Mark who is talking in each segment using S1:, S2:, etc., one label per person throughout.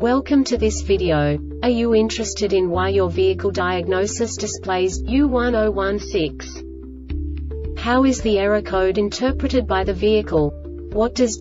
S1: Welcome to this video. Are you interested in why your vehicle diagnosis displays U1016? How is the error code interpreted by the vehicle? What does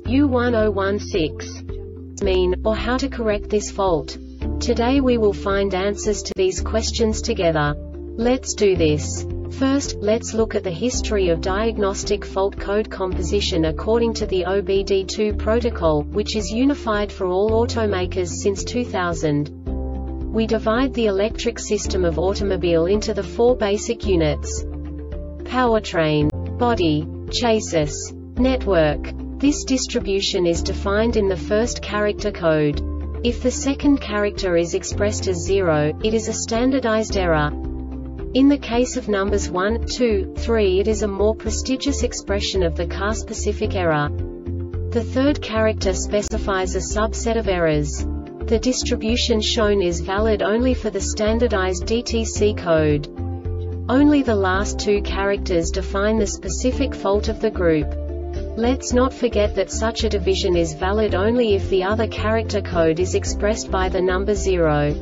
S1: U1016 mean, or how to correct this fault? Today we will find answers to these questions together. Let's do this. First, let's look at the history of diagnostic fault code composition according to the OBD2 protocol, which is unified for all automakers since 2000. We divide the electric system of automobile into the four basic units: powertrain, body, chassis, network. This distribution is defined in the first character code. If the second character is expressed as 0, it is a standardized error. In the case of numbers 1, 2, 3, it is a more prestigious expression of the car-specific error. The third character specifies a subset of errors. The distribution shown is valid only for the standardized DTC code. Only the last two characters define the specific fault of the group. Let's not forget that such a division is valid only if the other character code is expressed by the number 0.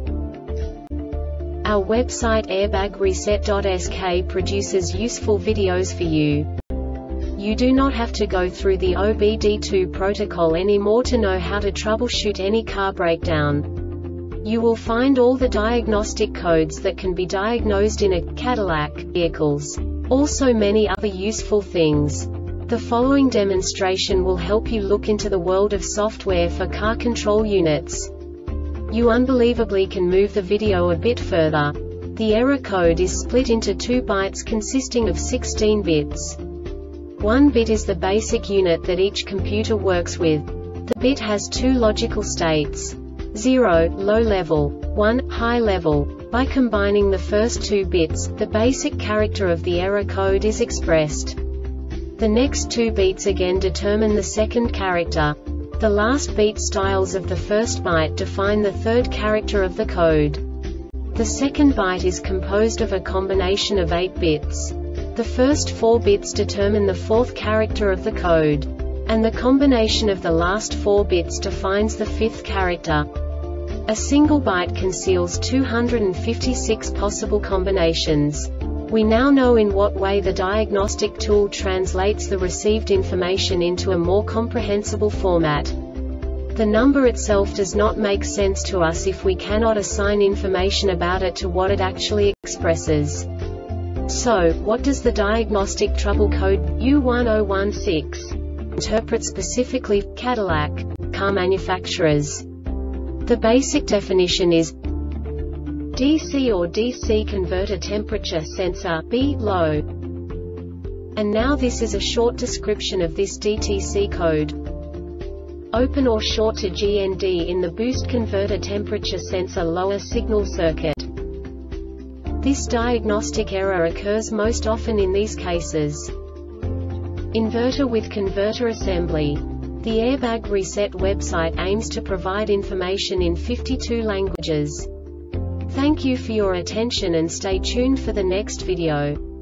S1: Our website airbagreset.sk produces useful videos for you. You do not have to go through the OBD2 protocol anymore to know how to troubleshoot any car breakdown. You will find all the diagnostic codes that can be diagnosed in a Cadillac vehicles. Also many other useful things. The following demonstration will help you look into the world of software for car control units. You unbelievably can move the video a bit further. The error code is split into 2 bytes consisting of 16 bits. 1 bit is the basic unit that each computer works with. The bit has 2 logical states: 0, low level, 1, high level. By combining the first 2 bits, the basic character of the error code is expressed. The next 2 beats again determine the second character. The last beat styles of the first byte define the third character of the code. The second byte is composed of a combination of 8 bits. The first 4 bits determine the fourth character of the code. And the combination of the last 4 bits defines the fifth character. A single byte conceals 256 possible combinations. We now know in what way the diagnostic tool translates the received information into a more comprehensible format. The number itself does not make sense to us if we cannot assign information about it to what it actually expresses. So, what does the diagnostic trouble code U1016 interpret specifically for Cadillac car manufacturers? The basic definition is DC or DC converter temperature sensor, B, low. And now this is a short description of this DTC code. Open or short to GND in the boost converter temperature sensor lower signal circuit. This diagnostic error occurs most often in these cases: inverter with converter assembly. The Airbag Reset website aims to provide information in 52 languages. Thank you for your attention and stay tuned for the next video.